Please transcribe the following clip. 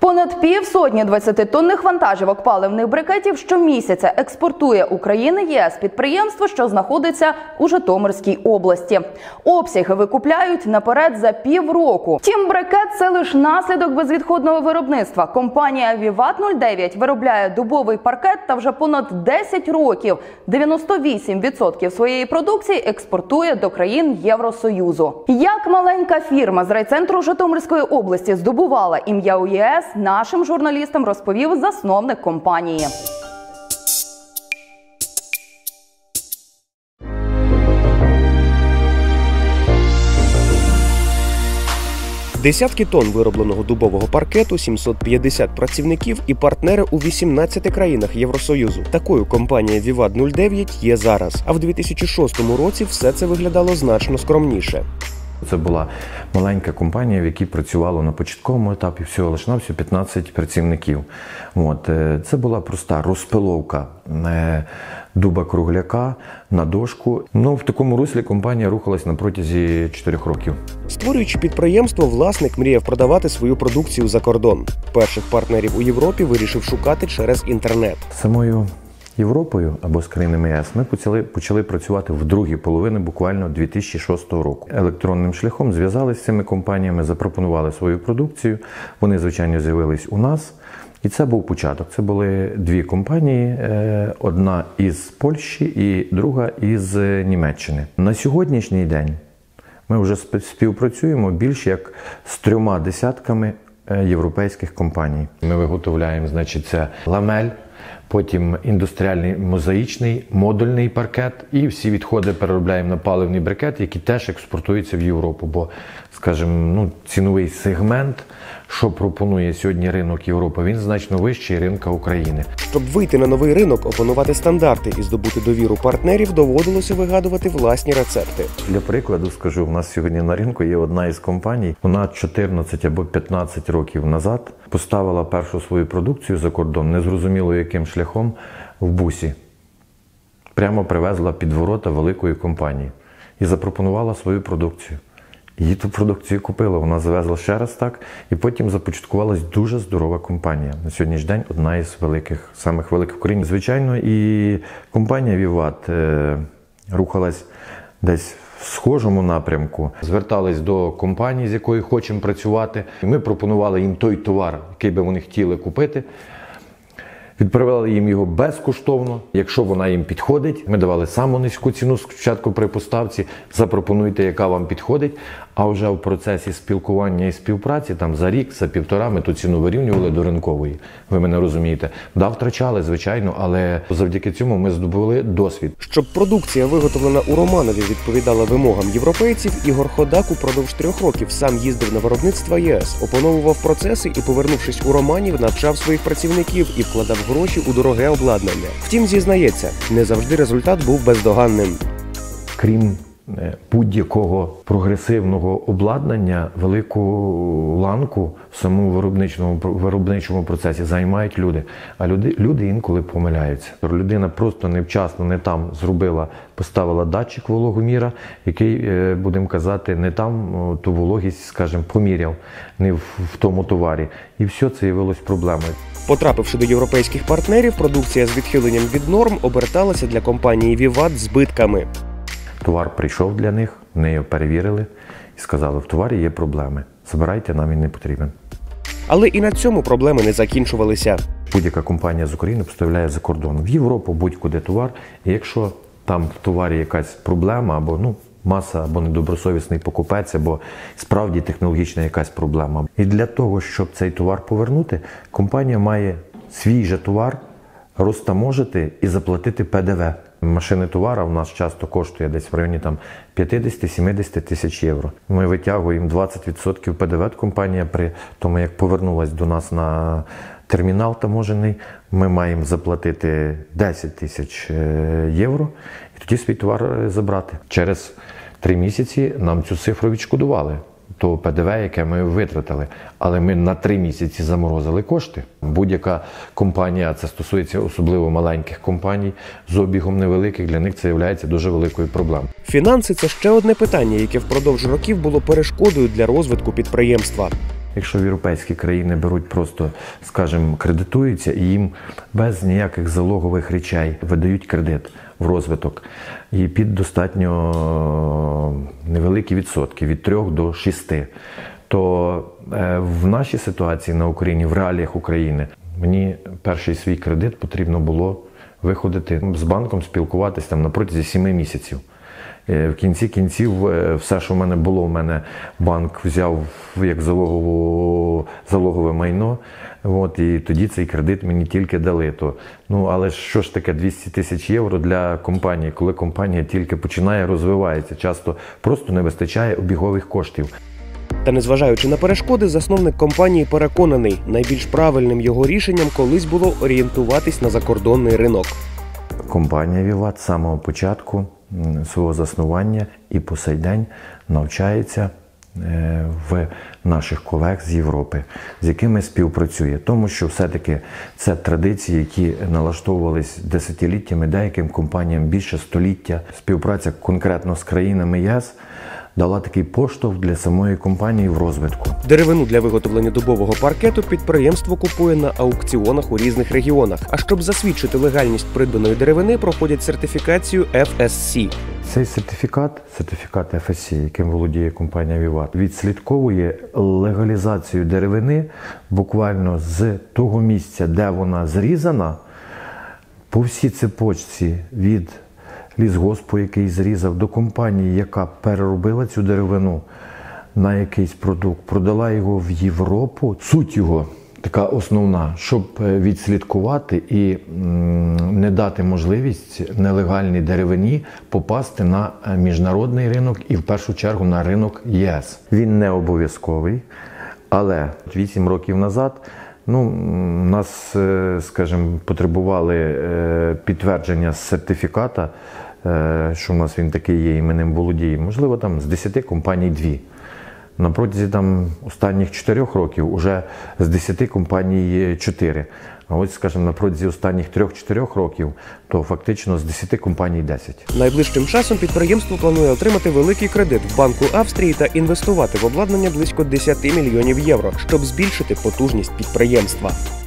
Понад півсотні 20-тонних вантажівок паливних брикетів щомісяця експортує Україна ЄС підприємство, що знаходиться у Житомирській області. Обсяги викупляють наперед за півроку. Втім, брикет – це лише наслідок безвідходного виробництва. Компанія Vivat-09 виробляє дубовий паркет та вже понад 10 років 98% своєї продукції експортує до країн Євросоюзу. Як маленька фірма з райцентру Житомирської області здобувала ім'я у ЄС, нашим журналістам розповів засновник компанії. Десятки тонн виробленого дубового паркету, 750 працівників і партнери у 18 країнах Євросоюзу. Такою компанія Vivat-09 є зараз. А в 2006 році все це виглядало значно скромніше. Це була маленька компанія, в якій працювало на початковому етапі всього лише 15 працівників. Це була проста розпиловка дуба-кругляка на дошку. В такому руслі компанія рухалась на протязі 4 років. Створюючи підприємство, власник мріяв продавати свою продукцію за кордон. Перших партнерів у Європі вирішив шукати через інтернет. Самою Європою або з країнами ЄС ми почали працювати в другій половині буквально 2006 року. Електронним шляхом зв'язалися з цими компаніями, запропонували свою продукцію. Вони, звичайно, з'явились у нас. І це був початок. Це були дві компанії, одна із Польщі і друга із Німеччини. На сьогоднішній день ми вже співпрацюємо більше як з 3 десятками європейських компаній. Ми виготовляємо, це ламель, потім індустріальний мозаїчний, модульний паркет і всі відходи переробляємо на паливний брикет, які теж експортуються в Європу. Бо, ціновий сегмент, що пропонує сьогодні ринок Європи, він значно вищий ринка України. Щоб вийти на новий ринок, опанувати стандарти і здобути довіру партнерів, доводилося вигадувати власні рецепти. Для прикладу скажу, у нас сьогодні на ринку є одна із компаній, вона 14 або 15 років назад поставила першу свою продукцію за кордон, незрозуміло яким шляхом, в бусі. Прямо привезла під ворота великої компанії і запропонувала свою продукцію. Її ту продукцію купила, вона завезла ще раз так, і потім започаткувалась дуже здорова компанія. На сьогоднішній день одна із самих великих в Україні. Звичайно, і компанія Vivat рухалась десь в схожому напрямку. Звертались до компанії, з якою хочемо працювати. Ми пропонували їм той товар, який би вони хотіли купити. Відправляли їм його безкоштовно. Якщо вона їм підходить, ми давали саму низьку ціну спочатку при поставці, запропонуйте, яка вам підходить, а вже в процесі спілкування і співпраці, за рік, за півтора, ми ту ціну вирівнювали до ринкової. Ви мене розумієте. Втрачали, звичайно, але завдяки цьому ми здобули досвід. Щоб продукція, виготовлена у Романові, відповідала вимогам європейців, Ігор Ходак упродовж 3 років сам їздив на виробництво ЄС, опановував процеси і, повернувшись у Романів, навчав своїх працівників і вкладав гроші у дороге обладнання. Втім, зізнається, не завжди результат був бездоганним. Крім будь-якого прогресивного обладнання, велику ланку в самому виробничому процесі займають люди. А люди інколи помиляються. Людина просто невчасно не там поставила датчик вологоміра, який, будемо казати, не там ту вологість, поміряв, не в тому товарі. І все це явилось проблемою. Потрапивши до європейських партнерів, продукція з відхиленням від норм оберталася для компанії Vivat збитками. Товар прийшов для них, вони його перевірили і сказали, в товарі є проблеми, забирайте, нам він не потрібен. Але і на цьому проблеми не закінчувалися. Будь-яка компанія з України поставляє за кордон. В Європу будь-куди товар, і якщо там в товарі якась проблема, або маса, або недобросовісний покупець, або справді технологічна якась проблема. І для того, щоб цей товар повернути, компанія має свій же товар розтаможити і заплатити ПДВ. Машини товара у нас часто коштує десь в районі 50-70 тисяч євро. Ми витягуємо 20% ПДВ, компанія при тому, як повернулась до нас на термінал таможений, ми маємо заплатити 10 тисяч євро і тоді свій товар забрати. Через 3 місяці нам цю цифру відшкодували. То ПДВ, яке ми витратили. Але ми на 3 місяці заморозили кошти. Будь-яка компанія, це стосується особливо маленьких компаній, з обігом невеликих, для них це є дуже великою проблемою. Фінанси – це ще одне питання, яке впродовж років було перешкодою для розвитку підприємства. якщо в європейські країни беруть просто, скажімо, кредитуються і їм без ніяких залогових речей видають кредит в розвиток і під достатньо невеликі відсотки, від 3 до 6. То в нашій ситуації на Україні, в реаліях України, мені перший свій кредит потрібно було виходити з банком, спілкуватися там на протязі 7 місяців. В кінці кінців все, що в мене було, в мене банк взяв як залогове майно, і тоді цей кредит мені тільки дали. Але що ж таке 200 тисяч євро для компанії, коли компанія тільки починає розвиватися, часто просто не вистачає обігових коштів. Та незважаючи на перешкоди, засновник компанії переконаний, найбільш правильним його рішенням колись було орієнтуватись на закордонний ринок. Компанія Віват з самого початку свого заснування і по сей день навчається в наших колег з Європи, з якими співпрацює. Тому що все-таки це традиції, які налаштовувались десятиліттями, деяким компаніям більше століття. Співпраця конкретно з країнами ЄС дала такий поштовх для самої компанії в розвитку. Деревину для виготовлення дубового паркету підприємство купує на аукціонах у різних регіонах. А щоб засвідчити легальність придбаної деревини, проходять сертифікацію FSC. Цей сертифікат FSC, яким володіє компанія Віват, відслідковує легалізацію деревини буквально з того місця, де вона зрізана, по всій цепочці від лісгоспу, який зрізав, до компанії, яка переробила цю деревину на якийсь продукт, продала його в Європу. Суть його така основна, щоб відслідкувати і не дати можливість нелегальній деревині попасти на міжнародний ринок і в першу чергу на ринок ЄС. Він не обов'язковий, але 8 років назад нас, скажімо, потребували підтвердження з сертифіката, що в нас він такий є і ми ним володіємо. Можливо, там з 10 компаній 2. На протязі останніх 4 років уже з 10 компаній 4. А ось, скажімо, на протязі останніх 3-4 років, то фактично з 10 компаній 10. Найближчим часом підприємство планує отримати великий кредит в Банку Австрії та інвестувати в обладнання близько 10 мільйонів євро, щоб збільшити потужність підприємства.